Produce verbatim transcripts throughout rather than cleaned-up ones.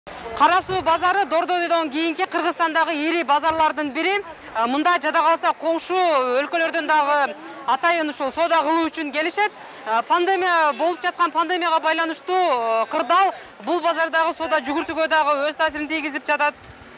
Кара Суу базары Дордойдон кийинки Кыргызстандагы ири базарлардын бири. Мында жада калса коңшу өлкөлөрдөн дагы атайын ушул соода кылуу үчүн келишет. Пандемия болуп жаткан пандемияга байланыштуу кырдаал бул базардагы соода жүгүртүүгө дагы өз таасирин тийгизип жатат.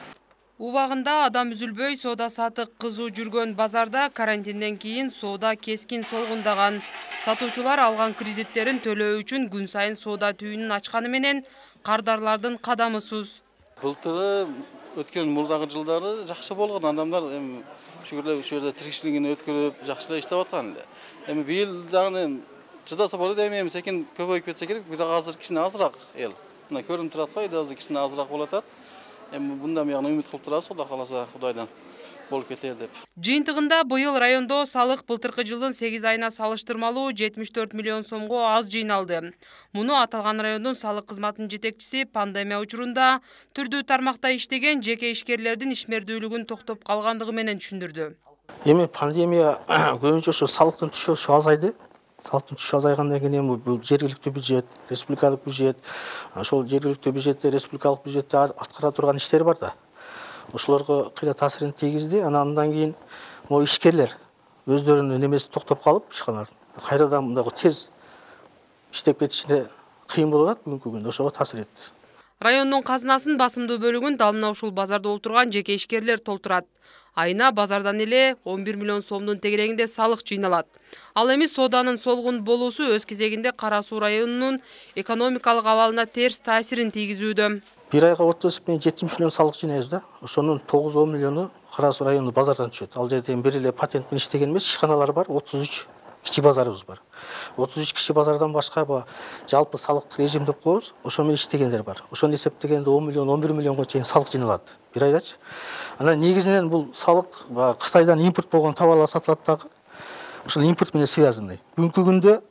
Убагында адам үзүлбөй соода сатык кызуу жүргөн базарда карантинден кийин соода кескин солгундаган. Сатуучулар алган кредиттерин төлөө үчүн күн сайын соода түйүнүн ачканы менен кардарлардын кадамы суз. Былтыры өткөн мурдагы жылдары жакшы болгон, адамдар эми шүгүрлөп ушул жерде тиричилигин өткөрүп жакшылап иштеп аткан эле. Эми быйыл дагы чыдаса болот, эми секин көбөйүп кетсе керек. Бирок азыр кичине азыраак эл. Мына көрүнүп турат го, азыр кичине азыраак болот атат. Эми мындан бuyog'una үмүт кылып турабыз, Кудай кааласа Кудайдан болуп кетер деп. Жыйынтыгында быйыл райондо салык былтыркы жылдын сегиз айына салыштырмалуу жетимиш төрт миллион сомго аз жыйналды. Муну аталган райондун салык кызматынын жетекчиси пандемия учурунда түрдүү тармакта иштеген жеке ишкерлердин ишмердүүлүгүн токтоп калгандыгы менен түшүндүрдү. Эми пандемия көбүнчө ошо салыктын түшүшү азайды. Салыктын түшүшү азайгандан кийин эми бул жергиликтүү бюджет, республикалык бюджет, ошол жергиликтүү бюджетте, республикалык бюджетте аткара турган иштер бар да. Ошолорго кыйла таасирин тийгизди. Андан кийин могу ишкерлер өздөрүнүн немеси токтоп калып, ишканалар кайрадан мындагы тез иштеп кетишине кыйын болуп атат бүгүнкү күндө. Ошого таасир этти. Райондун казынасынын басымдуу бөлүгүн дал мына ушул базарда отурган жеке ишкерлер толтурат. Айына базардан эле он бир миллион сомдун тегерегинде салык жыйналат. Ал эми сооданын солгун болуусу өз кезегинде Кара Суу районунун экономикалык абалына терс таасирин тийгизүүдө. Бир айга орто эсеппен жетимиш миллион салык жыйнайбыз да. Ошонун тогуз он миллиону Кара Суу районунун базардан түшөт. Ал жерде бир эле патент менен иштеген эмес, ишканалар бар, отуз үч кичи базарыбыз бар. отуз үч кичи базардан башка жалпы салыктык режим деп коебуз. Ошо менен иштегендер бар. Ошону эсептегенде он миллион он бир миллионго чейин салык жыйналат бир айдачы. Анан негизинен бул салык Кытайдан импорт болгон товарлар сатылат дагы. Ошол импорт менен связанный. Бүгүнкү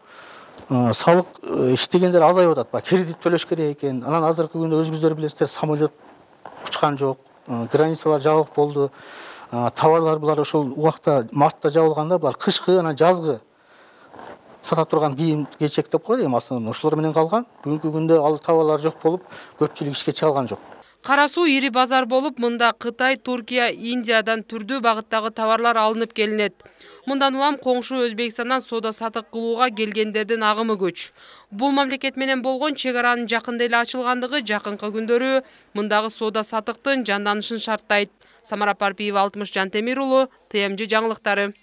күндө салык иштегендер азайып атат. Кредит төлөш керек экен. Анан азыркы күндө өзүңүздөр билесиздер, самолет учкан жок, границалар жабык болду. Товарлар булар ошол убакта мартта жабылганда булар кышкы, анан жазгы сата турган кийим кечек деп коет эми астынан ошолор менен калган. Бүгүнкү күндө ал товарлар жок болуп, көпчүлүк ишке чыга алган жок. Кара Суу ири базар болуп, мында Кытай, Туркия, Индиядан түрдүү багыттагы товарлар алынып келинет. Мындан улам коңшу Өзбекстандан соода сатык кылууга келгендердин агымы көч. Бул мамлекет менен болгон чек аранын жакында эле ачылгандыгы жакынкы күндөрү мындагы соода сатыктын жанданышын шарттайт. Самара Парпиева, Алтымыш Жантемир уулу, Т М Ж жаңылыктары.